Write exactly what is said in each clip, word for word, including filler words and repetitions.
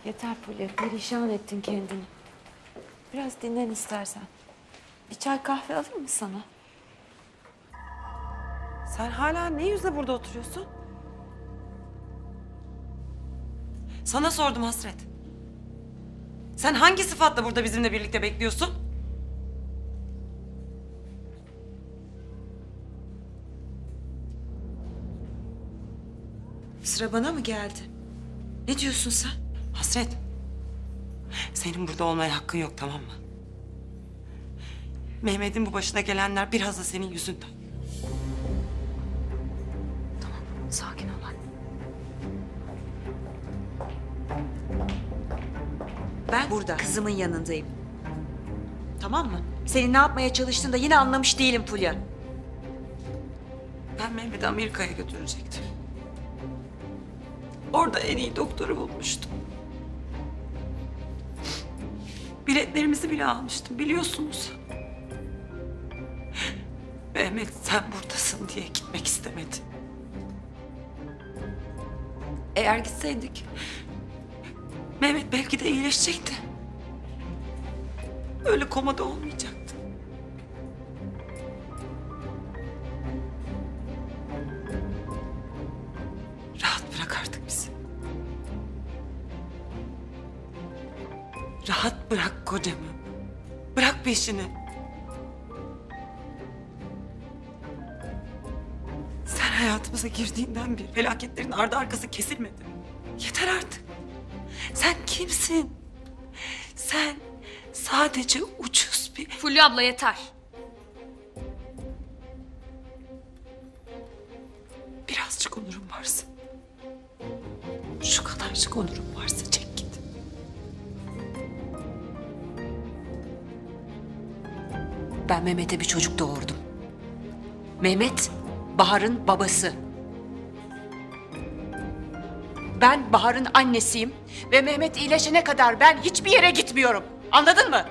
Yeter Fulya, perişan ettin kendini. Biraz dinlen istersen. Bir çay kahve alayım mı sana? Sen hala ne yüzle burada oturuyorsun? Sana sordum Hasret. Sen hangi sıfatla burada bizimle birlikte bekliyorsun? Sıra bana mı geldi? Ne diyorsun sen? Hasret. Senin burada olmaya hakkın yok, tamam mı? Mehmet'in bu başına gelenler biraz da senin yüzünden. Tamam, sakin ol anne. Ben burada kızımın yanındayım. Tamam mı? Senin ne yapmaya çalıştığını da yine anlamış değilim Fulya. Ben Mehmet'i Amerika'ya götürecektim. Orada en iyi doktoru bulmuştum. Biletlerimizi bile almıştım, biliyorsunuz. Mehmet sen buradasın diye gitmek istemedi. Eğer gitseydik Mehmet belki de iyileşecekti. Öyle komada olmayacaktı. Rahat bırak artık bizi. Rahat bırak kocamı. Bırak peşini. Sen hayatımıza girdiğinden beri felaketlerin ardı arkası kesilmedi. Yeter artık. Sen kimsin? Sen sadece ucuz bir... Fulya abla yeter. Birazcık onurum varsa... Şu kadarcık onurum varsa çek git. Ben Mehmet'e bir çocuk doğurdum. Mehmet, Bahar'ın babası. Ben Bahar'ın annesiyim ve Mehmet iyileşene kadar ben hiçbir yere gitmiyorum. Anladın mı?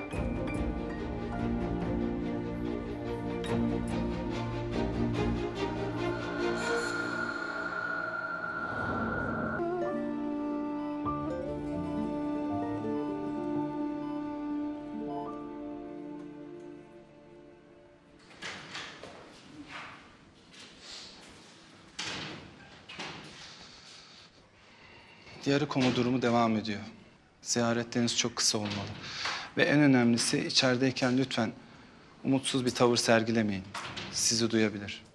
Yarı koma durumu devam ediyor. Ziyaretleriniz çok kısa olmalı. Ve en önemlisi içerideyken lütfen umutsuz bir tavır sergilemeyin. Sizi duyabilir.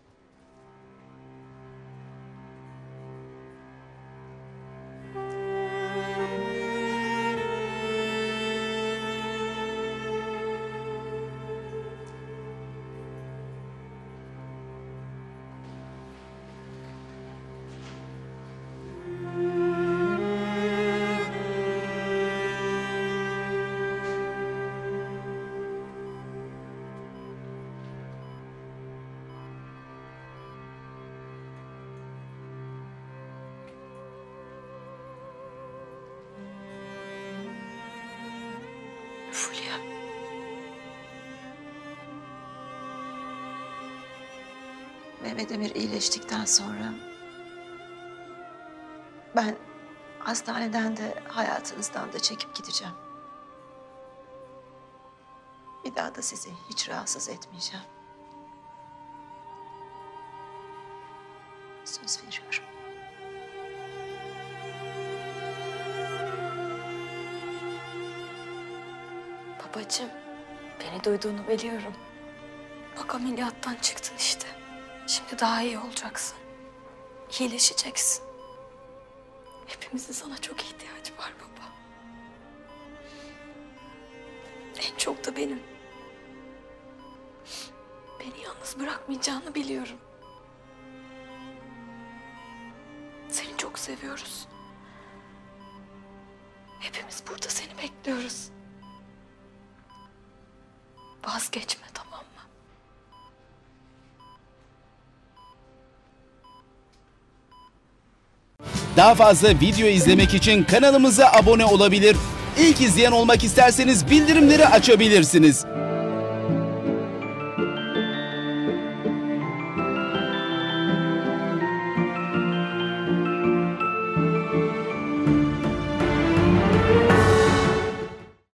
Fulya. Mehmet Emir iyileştikten sonra... ben hastaneden de hayatınızdan da çekip gideceğim. Bir daha da sizi hiç rahatsız etmeyeceğim. Söz veriyorum. Babacığım, beni duyduğunu biliyorum. Bak ameliyattan çıktın işte. Şimdi daha iyi olacaksın. İyileşeceksin. Hepimizin sana çok ihtiyacı var baba. En çok da benim. Beni yalnız bırakmayacağını biliyorum. Seni çok seviyoruz. Hepimiz burada seni bekliyoruz. Vazgeçme, tamam mı? Daha fazla video izlemek için kanalımıza abone olabilir. İlk izleyen olmak isterseniz bildirimleri açabilirsiniz.